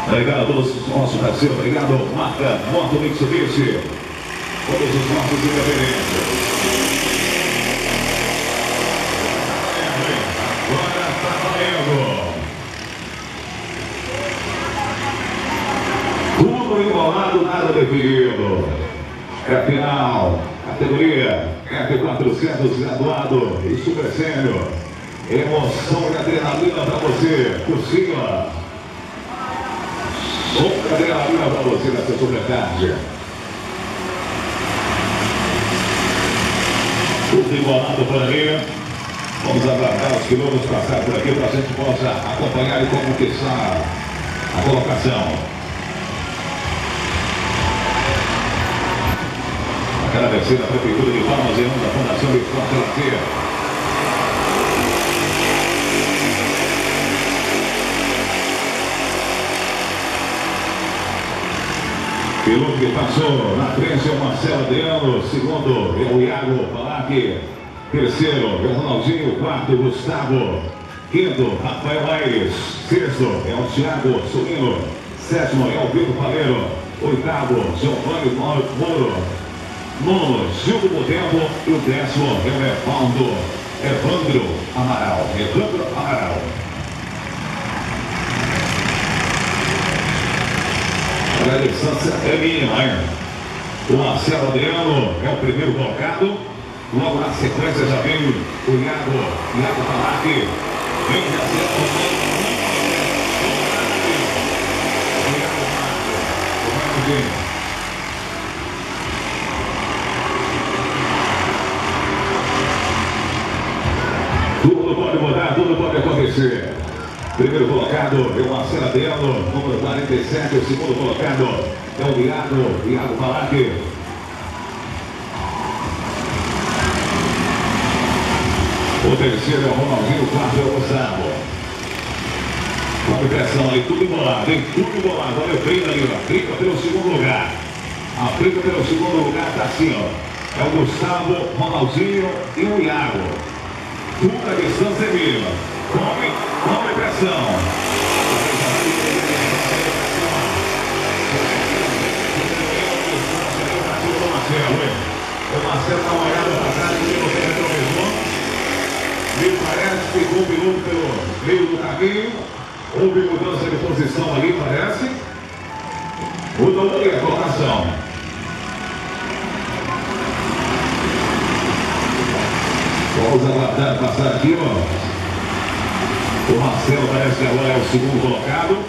Obrigado a todos os nossos parceiros. Obrigado, marca Moto Mitsubishi. Todos os nossos independentes. Agora está valendo. Tudo embolado, nada definido. É final. Categoria F400 graduado e super sênior. Emoção e adrenalina para você. Por cima. Outra adrenalina para você nessa supercard. Tudo embolado por ali. Vamos aguardar os pilotos passar por aqui para a gente possa acompanhar e conquistar a colocação. Agradecer a Prefeitura de Palmas em nome da Fundação de Esporte Lazer. Piloto que passou na frente é o Marcelo Adriano, segundo é o Iago Palac, terceiro é o Ronaldinho, quarto Gustavo, quinto Rafael Aires, sexto é o Thiago Solino, sétimo é o Vitor Paleiro, oitavo Giovanni Moro, nono Gildo Botempo e o décimo é o Evandro Amaral. A distância é mínima, hein? O Marcelo Adriano é o primeiro colocado. Logo na sequência já vem o Iago Palac. Vem de acerto. Tudo pode mudar, tudo pode acontecer. Primeiro colocado é o Marcelo Adriano, número 47. O segundo colocado é o Iago Palac. O terceiro é o Ronaldinho, o quarto é o Gustavo. Com pressão ali, tudo embolado, hein? Tudo embolado. Olha o treino ali, ó. Briga pelo segundo lugar. A briga pelo segundo lugar tá assim, ó. É o Gustavo, Ronaldinho e o Iago. Tudo a distância é mínima. Come pressão. O Marcelo dá uma olhada para trás aqui no retrovisor. Me parece que ficou um piloto pelo meio do caminho. Houve mudança de posição ali, parece. Mudou ali a colocação. Vamos aguardar passar aqui, ó. O Marcelo parece que agora é o segundo colocado.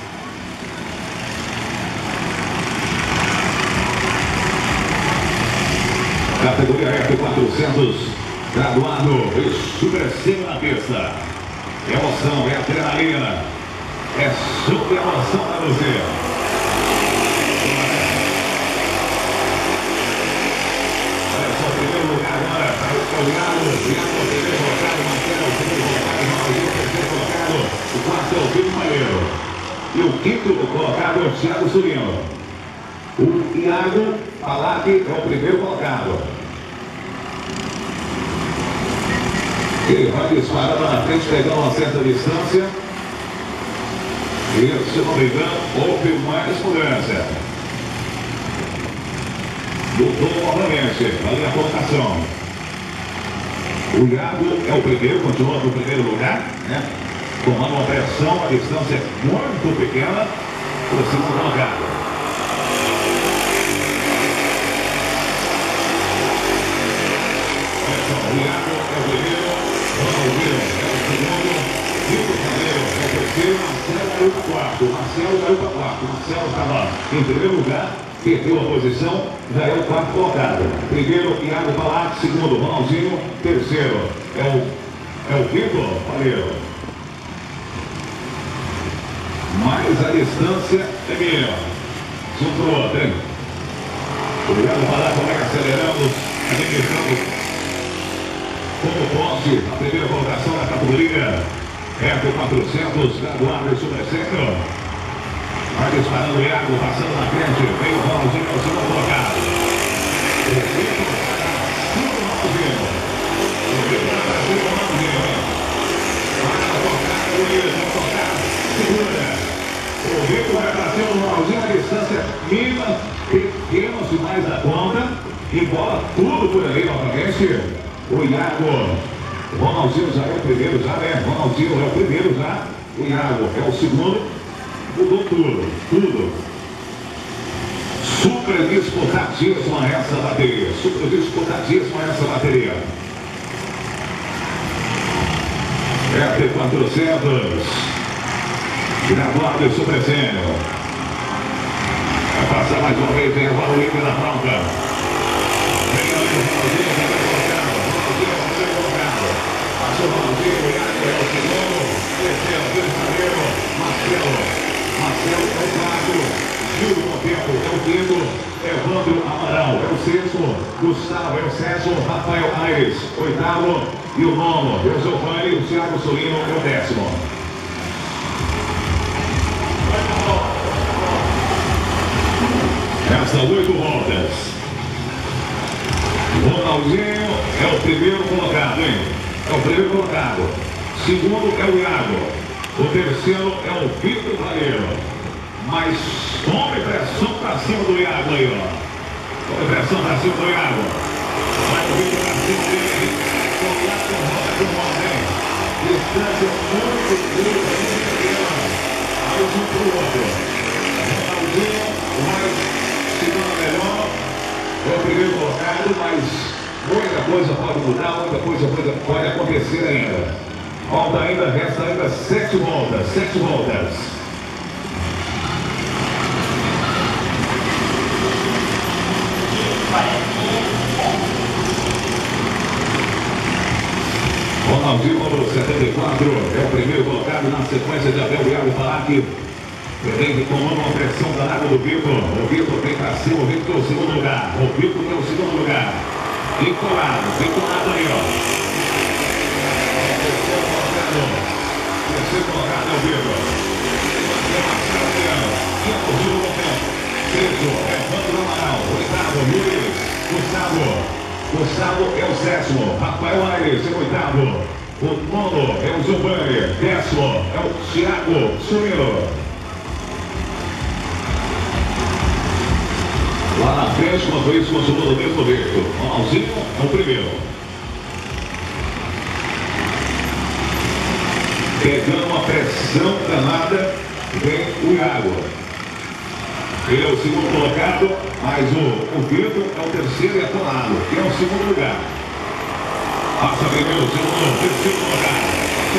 Categoria F400, graduado e super cima na pista. Emoção, é adrenalina. É super emoção para você. Olha só, o primeiro lugar agora para o Iago, o primeiro colocado, Marcelo, o segundo colocado, Ronaldinho, o terceiro colocado, o quarto é o Vitor Paleiro. E o quinto colocado é o Thiago Solino. O Iago Palac é o primeiro colocado. Ele vai disparando na frente, pegando uma certa distância. E, se não me engano, houve mais mudança. Lutou novamente, ali a colocação. O Iago é o primeiro, continua no primeiro lugar, né? Tomando uma pressão, a distância é muito pequena para o segundo colocado. Olha só, o Iago é o primeiro, o Ronaldinho é o segundo, Vitor Paleiro é o terceiro, Marcelo caiu para quarto, Marcelo caiu para quarto, Marcelo estava em primeiro lugar, perdeu a posição, já é o quarto colocado. Primeiro, Iago Palac, segundo, Ronaldinho, terceiro é o Vitor Paleiro. Mas a distância é mínima. Um para o outro, hein? O Iago Palac vai acelerando, administrando como posse, a primeira colocação na categoria F400, graduado e super sênior. Vai disparando o Iago, passando na frente, vem o Ronaldinho, é o segundo colocado. O Vitor vai o Ronaldinho. O Vitor vai o Ronaldinho. Vai tocar, Luiz, vai tocar, segura. O Vitor vai bateu no Ronaldinho, a distância mínima, pequena demais da conta. E bola tudo por ali novamente. O Iago. O Ronaldinho já é o primeiro, já né? O Ronaldinho é o primeiro já. O Iago é o segundo. Mudou tudo, tudo. Super disputadíssima essa bateria. Super disputadíssima essa bateria. FT400. Graduado e Super Sênior. Vai passar mais uma vez em Evalo Livre na bronca. Vem ali o Ronaldinho, já vai colocado. Ronaldinho, já vai colocado. Passou o Ronaldinho, o Iago é o segundo. Terceiro, verdadeiro. Marcelo é o quarto. Júlio Monteiro é o quinto. Evandro Amaral é o sexto. Gustavo é o sétimo. Rafael Aires, oitavo. E o nono é o Giovanni. O Thiago Solino é o décimo. Resta 8 voltas. Ronaldinho é o primeiro colocado, hein? É o primeiro colocado. Segundo é o Iago. O terceiro é o Vitor Vareiro. Mas tome pressão pra cima do Iago aí, ó. Tome pressão pra cima do Iago. Vai o Vitor pra cima dele. Colado, roda com o hein? Distância muito curta. Mais um pro outro. Ronaldinho, mais segundo melhor. É o primeiro colocado, mas muita coisa pode mudar, muita coisa pode acontecer ainda. Falta ainda, resta ainda 7 voltas, 7 voltas. Ronaldinho, número 74, é o primeiro colocado na sequência de Abel Iago Falac. Vem tomando uma pressão danada do Vitor. O Vitor vem pra cima, o Vitor é o segundo lugar. O Vitor é o segundo lugar. Vinculado aí, ó. Terceiro colocado é o Vitor. Sexto, Evandro Amaral. Oitavo, Luiz. Gustavo é o sétimo. Rafael Aires é o oitavo. O nono é o Giovanni. Décimo é o Thiago Solino. Lá na frente, uma vez continuou do mesmo jeito. Ronaldinho é o primeiro. Pegando uma pressão danada, vem o Iago. Ele é o segundo colocado, mas o Vitor é o terceiro e atonado, que é o segundo lugar. Passa primeiro, segundo, terceiro colocado.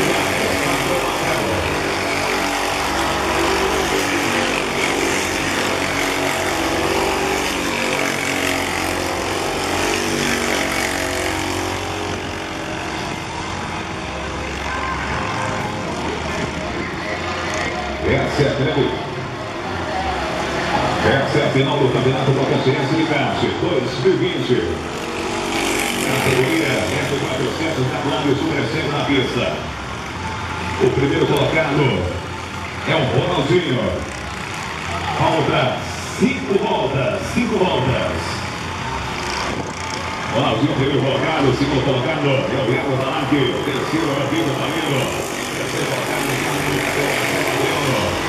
Essa é a final do Campeonato Potoscense de Kart 2020. Categoria F400 da Blog Super Sênior na pista. O primeiro colocado é o Ronaldinho. Falta 5 voltas, 5 voltas. Ronaldinho, primeiro colocado, segundo colocado é o Iago Falac. Terceiro é o Vitor Vareiro. Terceiro colocado é o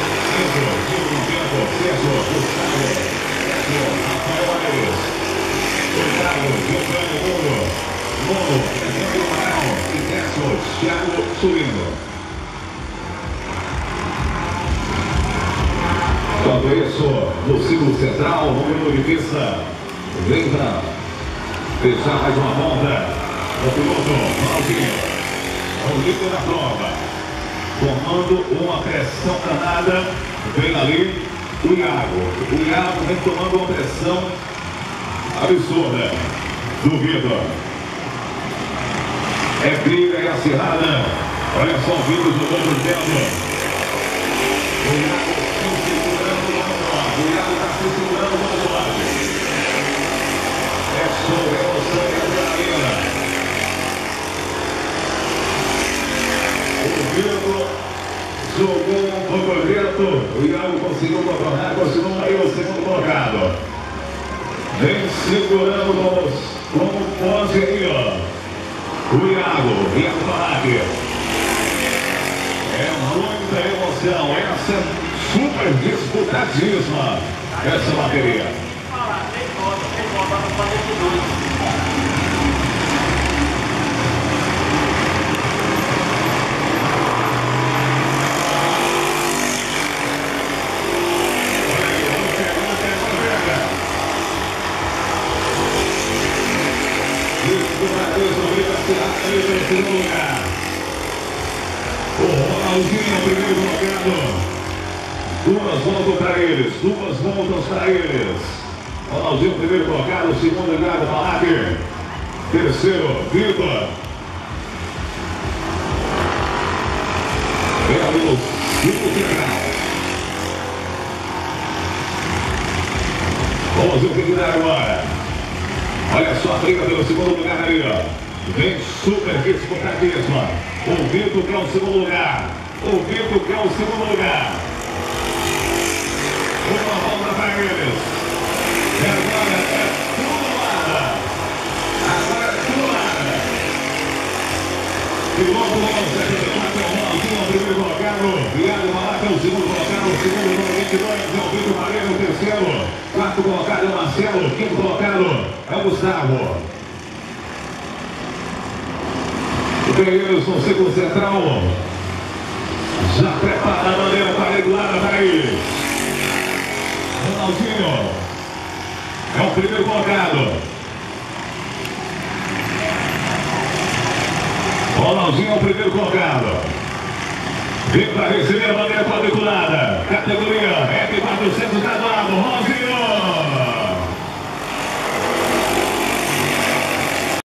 Gustavo, Rafael Aires, oitavo, Giovanni Muro, nono, Evandro Amaral e décimo, Thiago Solino. Enquanto isso, no círculo central, no número de pista, vem para fechar mais uma volta. O piloto, Ronaldinho, é o líder da prova. Tomando uma pressão danada, vem ali o Iago. O Iago vem tomando uma pressão absurda do Vitor. É briga e acirrada. Olha só o Vitor jogando o tempo. O Iago se segurando no lado. O Iago está se segurando no lado. É show, é emoção e adrenalina. O Vitor jogou um projeto, o Iago conseguiu contornar, continuou aí o segundo colocado. Vem segurando como pode aí, ó. O Iago Falac. É muita emoção, essa super disputadíssima essa bateria. O Ronaldinho, primeiro colocado. Duas voltas para eles. Duas voltas para eles. Ronaldinho, primeiro colocado. Segundo lugar, Malac. Terceiro, Vitor. Pelo quinto final. Vamos ver o que dá agora. Olha só a briga pelo segundo lugar ali, ó. Vem super disputadíssima. O Vitor que é o segundo lugar. O Vitor que é o segundo lugar. Uma volta para eles. E agora é tudo nada. Agora é tudo nada. Piloto 174 é o Ronaldinho, o primeiro colocado. Viado Malac é o segundo colocado. O segundo número 22 é o Vitor Mareiro, o terceiro. Quarto colocado é o Marcelo. Quinto colocado é o Gustavo. O Guerreiros no círculo central. Já prepara a bandeira para regular para eles. Ronaldinho é o primeiro colocado. Ronaldinho é o primeiro colocado. Vem para receber a bandeira quadriculada. Categoria F400 graduado. Ronaldinho.